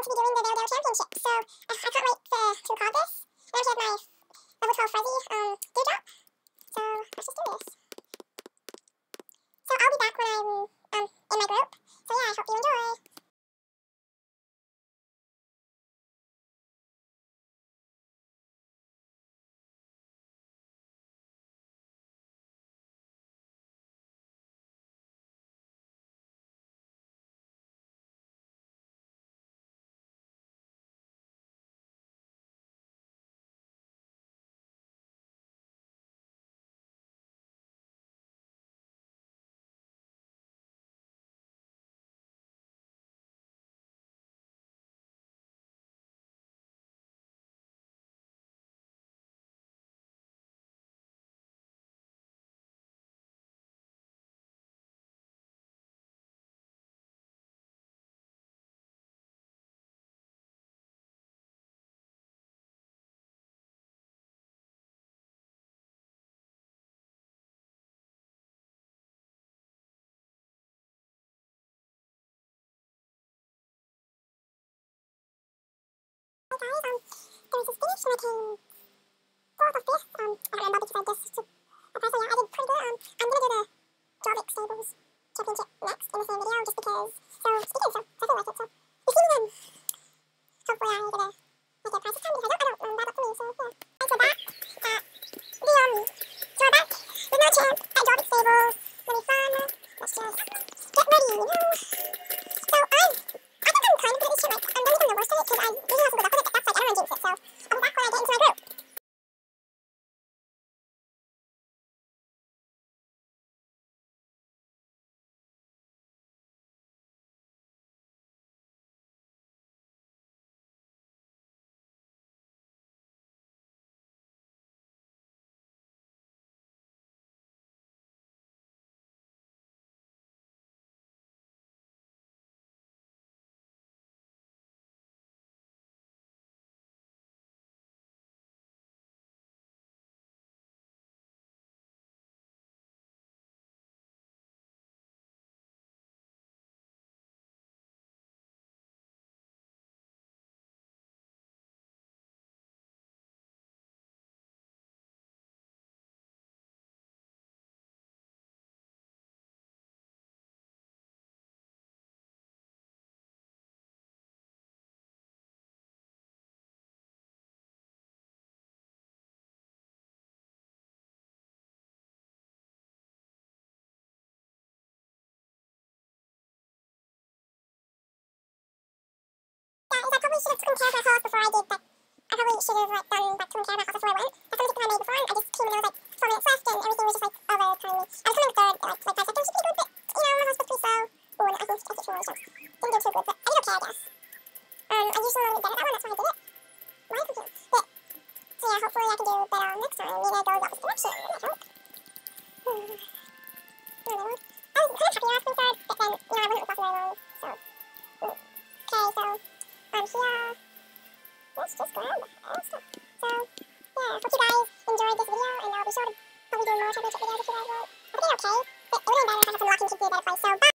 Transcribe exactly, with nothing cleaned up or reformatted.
to be doing the Valedale Championship, so I, I can't wait to, to record this. I actually have my level twelve Fuzzy um, dewdrop, so let's just do this. So I'll be back when I'm um, in my group, so yeah, I hope you enjoy. Hey guys, um, there was this finish and I came fourth or fifth, um, I don't remember because I just took a prize, so yeah, I did pretty good. um, I'm gonna do the Jorvik Stables Championship next in the same video, just because, so, it's good, so, so I feel like it, so, you see me then. Hopefully I get a, I get a prize this time, because I don't, I don't, um, that up for me, so, yeah. Guys, we're back at the, um, so we're back with no champ at Jorvik Stables, gonna be fun, let's just get ready, you know. So, I've, I think I'm kind of good at this shit, like, I'm done becoming the worst at it, because I usually have some good luck with it, but that's like everyone jinx it, so, I'll be back when I get into my group. Guys, I probably should have taken care of my horse before I did, but I probably should have like done like taken care of my horse before I went. That's the mistake I made before, and I just came and there was like four minutes left, and everything was just like over kind of me. I was coming third, like like I said, it was pretty good, but you know, my horse was pretty slow. Oh, and I think I took two more shots. Didn't do too good, but I did okay, I guess. Um, I usually a little bit better at that one, that's why I did it. Why I confused? But so yeah, hopefully I can do better next time. Maybe I go the opposite direction. That might help. Hmm. I don't know. I was kind of happy I was third, but then you know I wasn't with very long, so. Mm. Okay, so um here. Let's just grab and stuff. So, yeah, hope you guys enjoyed this video, and I'll be sure to probably do more championship videos if you guys want. I think I did okay, but it would have been better if I had some luck and could do a better place, so bye!